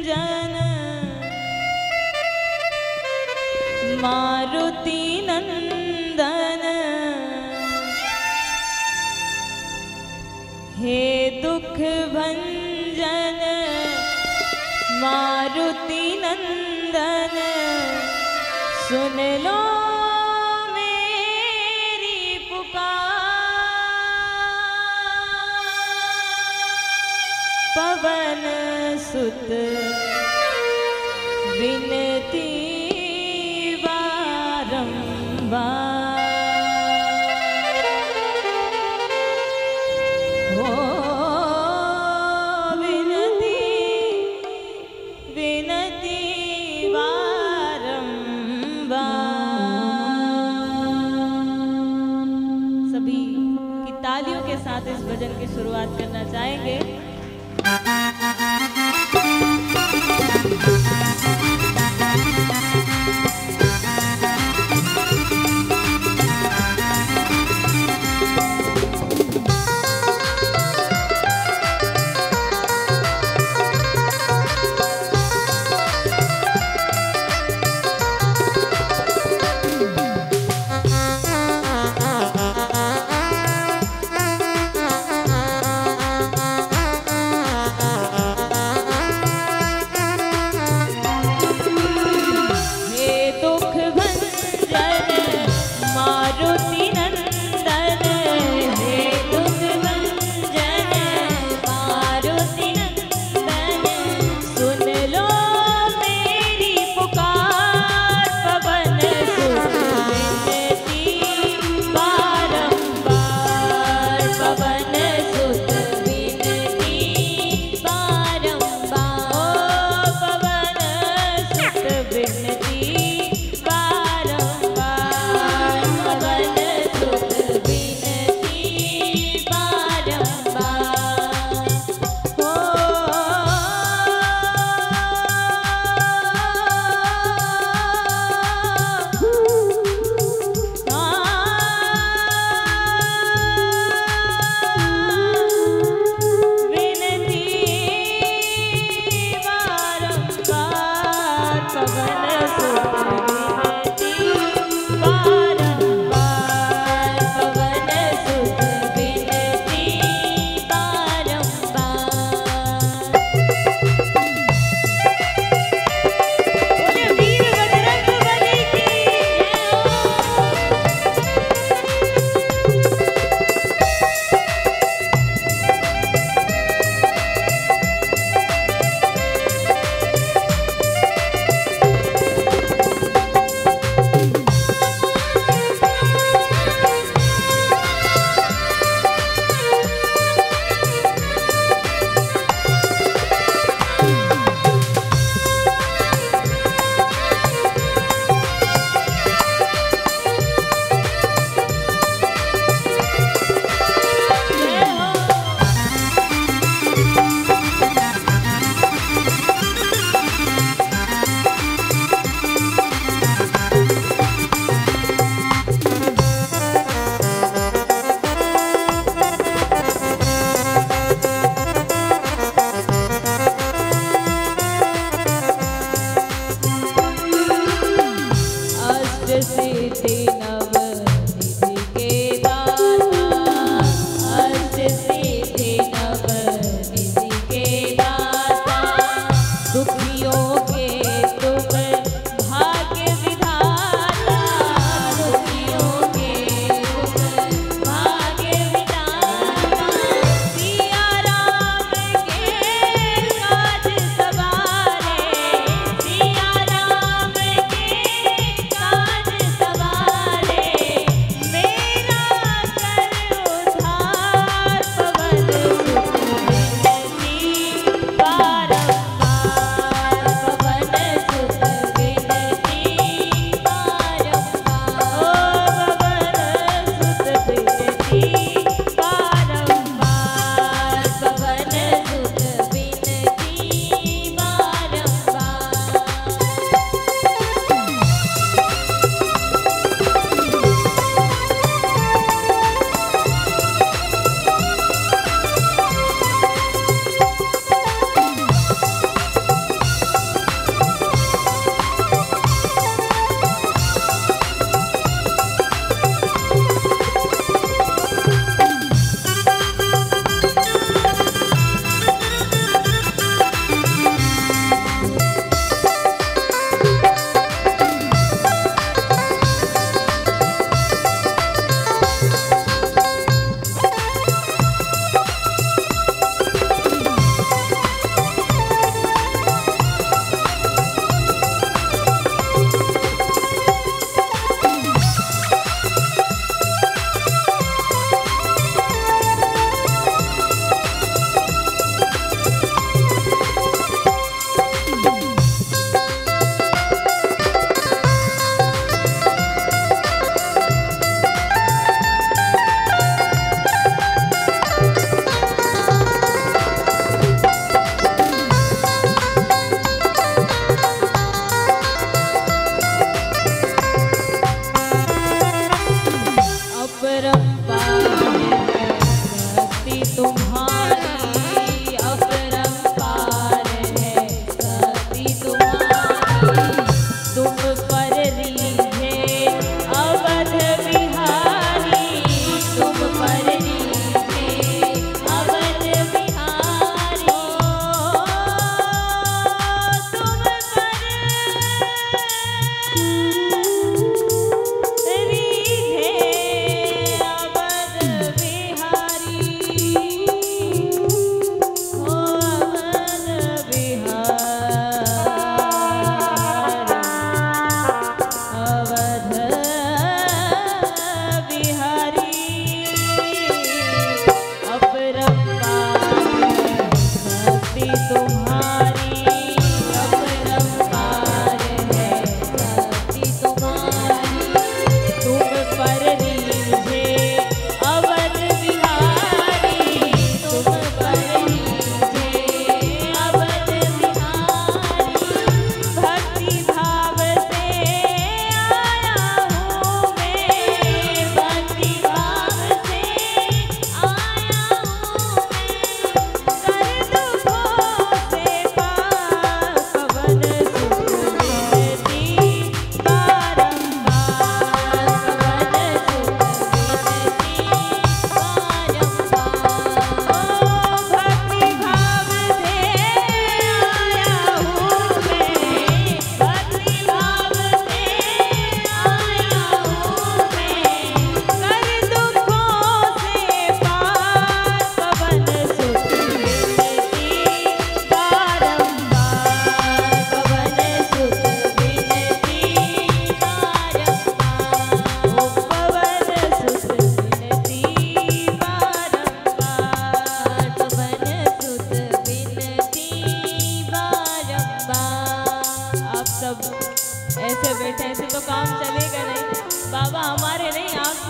भंजन मारुति नंदन, हे दुख भंजन मारुति नंदन, सुन लो मेरी पुकार। पवन सुत विनती बारंबार, हो विनती विनती बारंबार। सभी की तालियों के साथ इस भजन की शुरुआत करना चाहेंगे।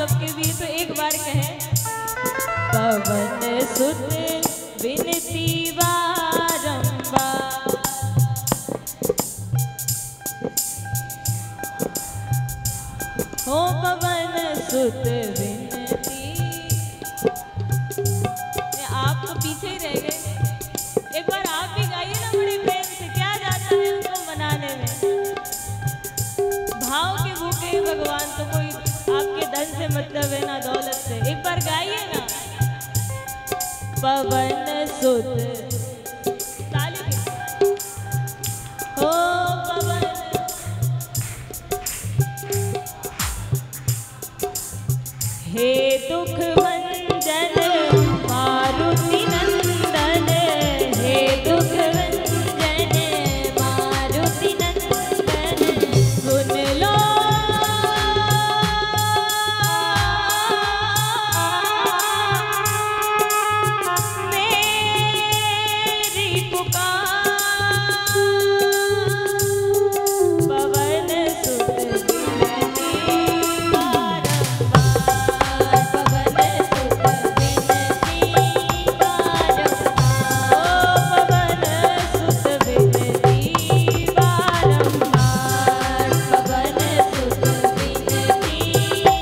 सबके भी, तो एक बार कहे पवन सुत विनती बारंबार, हो पवन सुत विनती। आप तो पीछे ही रह गए, एक बार आप भी गाइए ना बड़े प्रेम से, क्या जाता है उनको मनाने में। भाव के भूखे भगवान, तो कोई आपके धन से मतलब है ना दौलत से। एक बार गाइए ना पवन सुत, हो पवन, हे दुख भंजन मारुति नंदन, हे दुख भंजन मारुति नंदन, सुन लो मेरी पुकार। पवन सुत विनती बारंबार, पवन सुत विनती बारंबार, ओ पवन सुत विनती बारंबार, पवन सुत विनती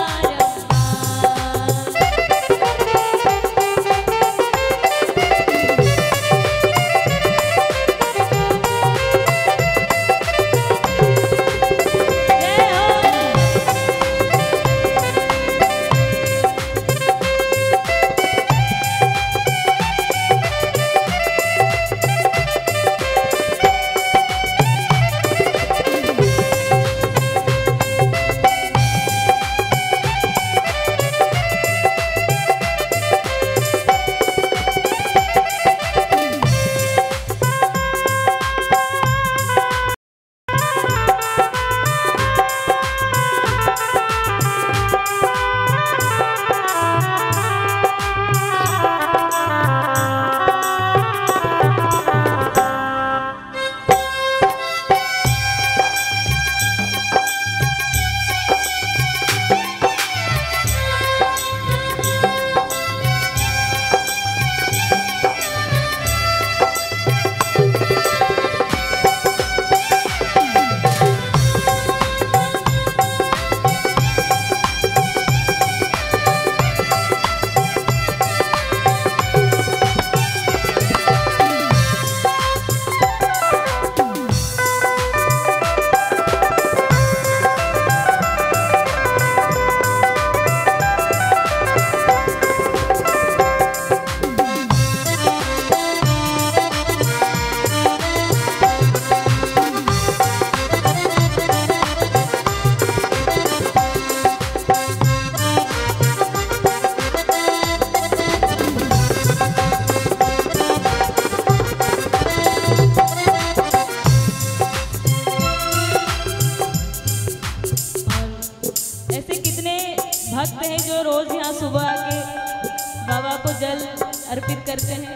भक्त हैं जो रोज यहाँ सुबह आके बाबा को जल अर्पित करते हैं।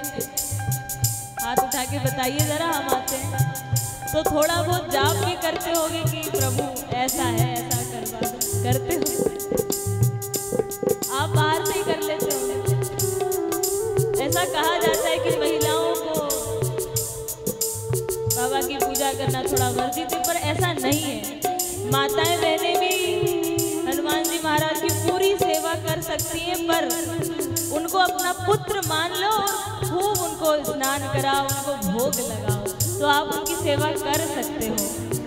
हाथ उठा के बताइए जरा, हम आते हैं तो थोड़ा बहुत जाप भी करते होंगे कि प्रभु ऐसा है, ऐसा करवा दो, करते हो? आप बाहर से ही कर लेते होंगे। ऐसा कहा जाता है कि महिलाओं को बाबा की पूजा करना थोड़ा वर्जित है, पर ऐसा नहीं है। माताएं बहनें भी हनुमान जी महाराज की पूरी सेवा कर सकती हैं, पर उनको अपना पुत्र मान लो और खूब उनको स्नान कराओ, उनको भोग लगाओ, तो आप उनकी सेवा कर सकते हो।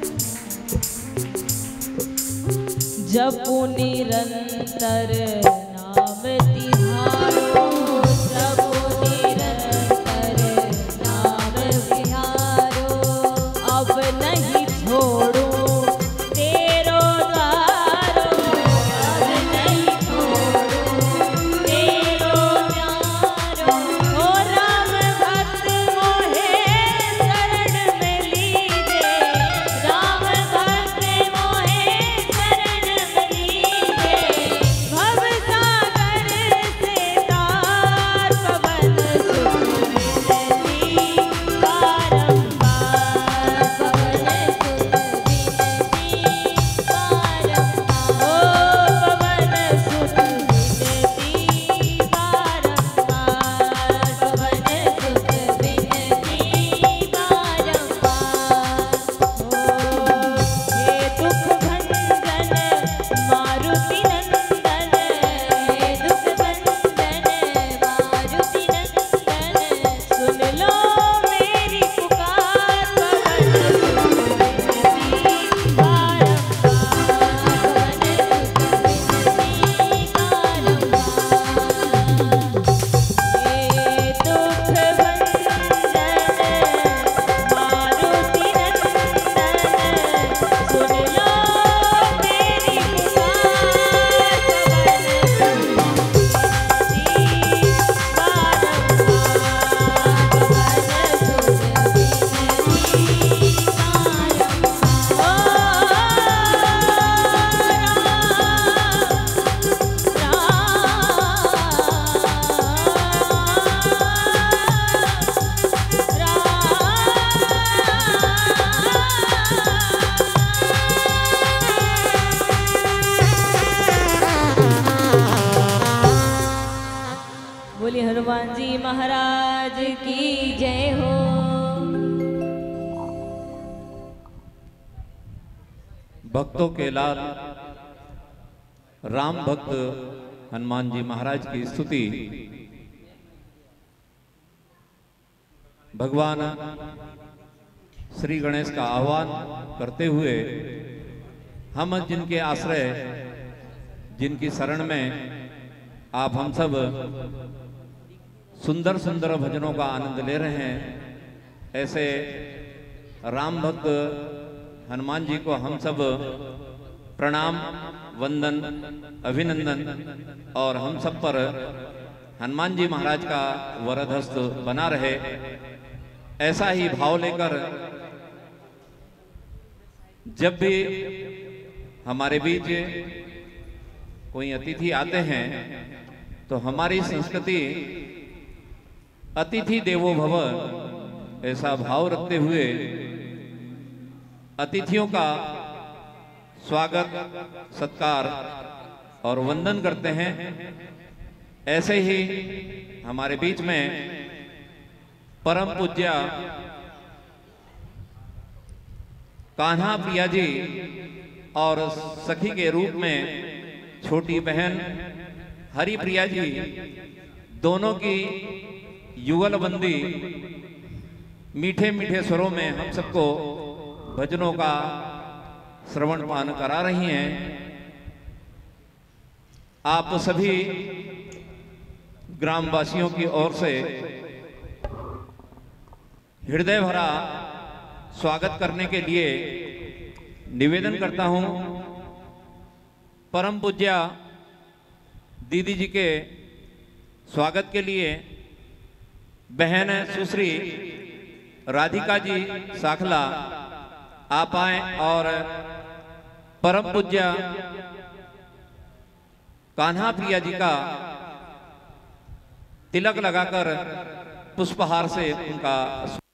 जपू निरंतर नाम तिहारो, जपू निरंतर नाम तिहारो, अब नहीं छोड़ू भव सागर से हनुमान जी महाराज की जय हो। भक्तों के लाल राम भक्त हनुमान जी महाराज की स्तुति भगवान श्री गणेश का आह्वान करते हुए हम जिनके आश्रय जिनकी शरण में आप हम सब सुंदर सुंदर भजनों का आनंद ले रहे हैं, ऐसे राम भक्त हनुमान जी को हम सब प्रणाम, वंदन, अभिनंदन और हम सब पर हनुमान जी महाराज का वरद हस्त बना रहे, ऐसा ही भाव लेकर जब भी हमारे बीच कोई अतिथि आते हैं तो हमारी संस्कृति अतिथि देवो भव ऐसा भाव रखते हुए अतिथियों का स्वागत, सत्कार और वंदन करते हैं। ऐसे ही हमारे बीच में परम पूज्य कान्हा प्रिया जी और सखी के रूप में छोटी बहन हरि प्रिया जी, दोनों की युगलबंदी मीठे मीठे स्वरों में हम सबको भजनों का श्रवण पान करा रही हैं। आप सभी ग्रामवासियों की ओर से हृदय भरा स्वागत करने के लिए निवेदन करता हूं। परम पूज्य दीदी जी के स्वागत के लिए बहन सुश्री राधिका जी साखला आप आए और परम पूज्य कान्हा प्रिया जी का तिलक लगाकर पुष्पहार से उनका